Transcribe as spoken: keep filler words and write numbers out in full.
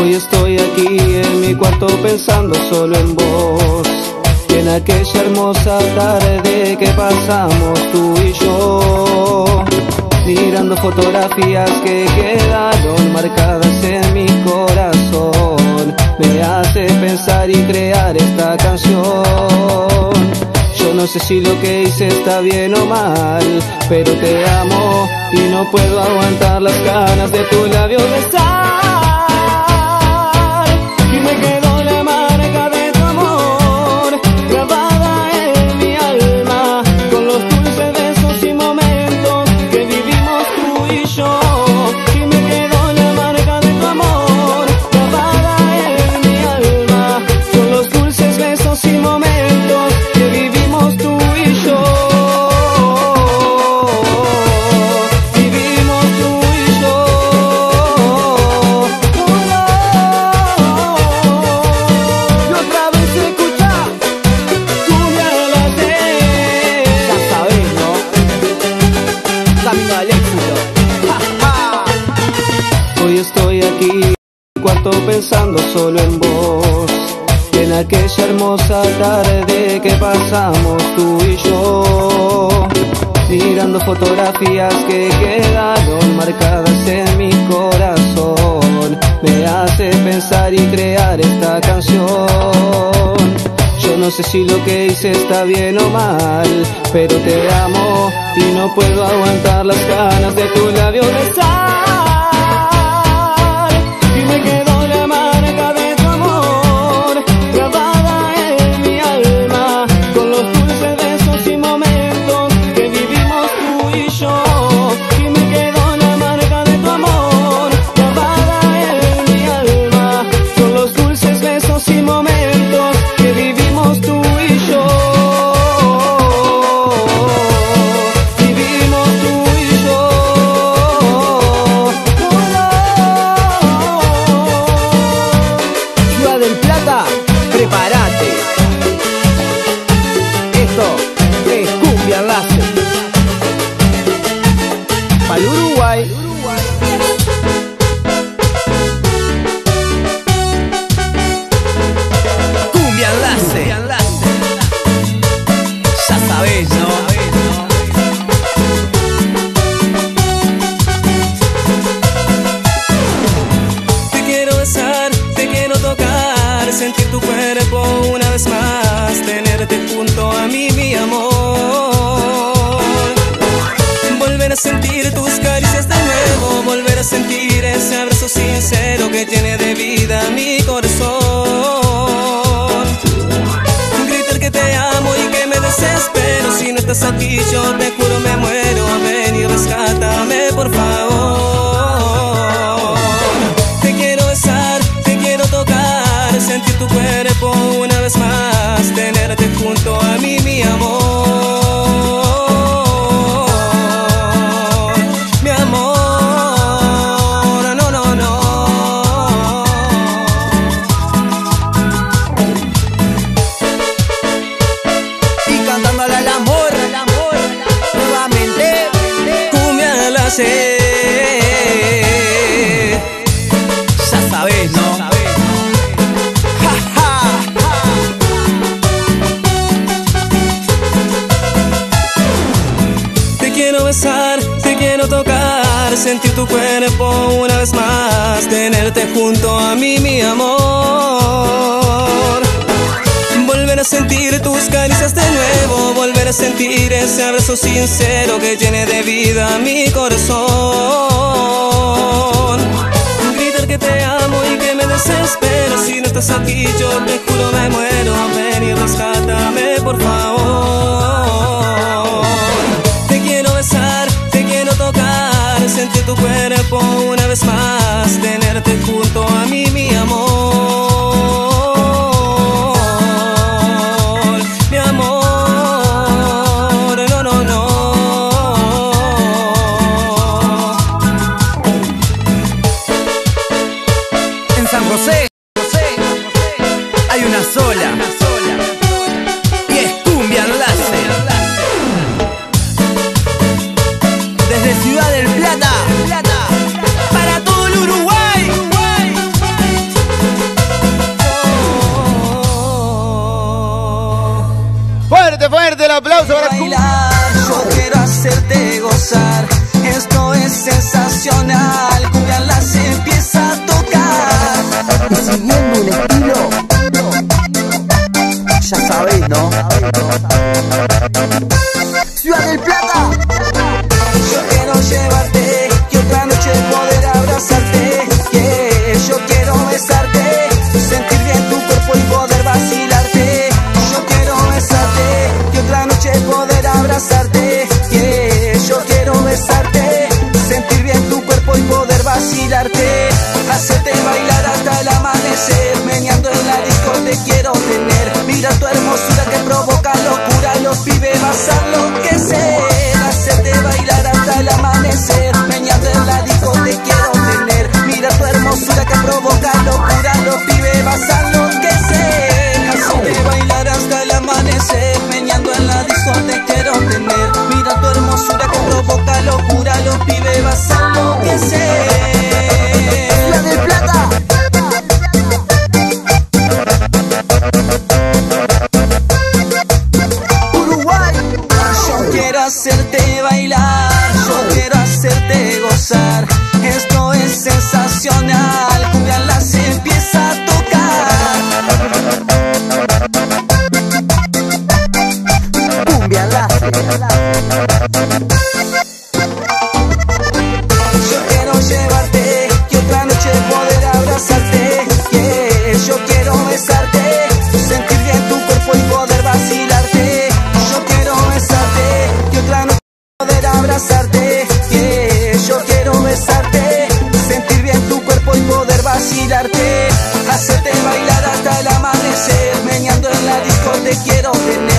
Hoy estoy aquí en mi cuarto pensando solo en vos, y en aquella hermosa tarde que pasamos tú y yo, mirando fotografías que quedaron marcadas en mi corazón. Me hace pensar y crear esta canción. Yo no sé si lo que hice está bien o mal, pero te amo y no puedo aguantar las ganas de tu labio besar. Y me quedó la marca de tu amor grabada en mi alma, con los dulces besos y momentos que vivimos tú y yo. Y me quedó la marca de tu amor grabada en mi alma, con los dulces besos y momentos que vivimos tú y yo. Vivimos tú y yo. Y otra vez se escucha cumbia a las diez. Ya sabes, ¿no? Camino al éxito. ¡Ja, ja! Hoy estoy aquí en mi cuarto pensando solo en vos, y en aquella hermosa tarde que pasamos tú y yo, mirando fotografías que quedaron marcadas en mi corazón. Me hace pensar y crear esta canción. Yo no sé si lo que hice está bien o mal, pero te amo y no puedo aguantar las ganas de tu labio besar. Y me quedó la marca de tu amor grabada en mi alma, con los dulces besos y momentos que vivimos tú y yo. Y me quedó la marca de tu amor grabada en mi alma, con los dulces besos y momentos que vivimos tú y yo. Vivimos tú y yo. Ciudad del Plata, prepárate. Esto es Cumbia Enlace. Pa'l Uruguay. Cumbia Enlace. Ya sabés, ¿no? Te quiero besar, te quiero tocar, sentir tu cuerpo una vez más, tenerte junto a mí, mi amor. Volver a sentir tus caricias de nuevo, volver a sentir ese abrazo sincero que tiene de vida mi corazón. Gritar que te amo y que me desespero, si no estás aquí yo te juro me muero. Ven y rescátame por favor. Te quiero besar, te quiero tocar, sentir tu cuerpo una vez más, tenerte junto a mí, mi amor. Mi amor, no, no, no. Y cantándole al amor, al amor, nuevamente. Cumbia Enlace. Ya sabés, ¿no? Ja, ja. Te quiero besar, te quiero tocar, sentir tu cuerpo una vez más, tenerte junto a mí, mi amor. Volver a sentir tus caricias de nuevo, volver a sentir ese abrazo sincero que llene de vida mi corazón. Gritar que te amo y que me desespero, si no estás aquí yo te juro me muero. Ven y rescátame por favor. Te quiero besar, te quiero tocar, sentir tu cuerpo una vez más, tenerte junto a mí, mi amor. Mi amor, no, no, no. En San José hay una sola, y es Cumbia Enlace. Desde Ciudad del Plata para todo el gozar. Esto es sensacional, Cumbia Enlace empieza a tocar. Cumbia Enlace. Yo quiero llevarte y otra noche poder abrazarte. Yeah. Yo quiero besarte, sentir bien tu cuerpo y poder vacilarte. Yo quiero besarte y otra noche poder abrazarte. Yeah. Yo quiero besarte, sentir bien tu cuerpo y poder vacilarte. Hacerte bailar hasta el amanecer, meneando en la disco te quiero tener.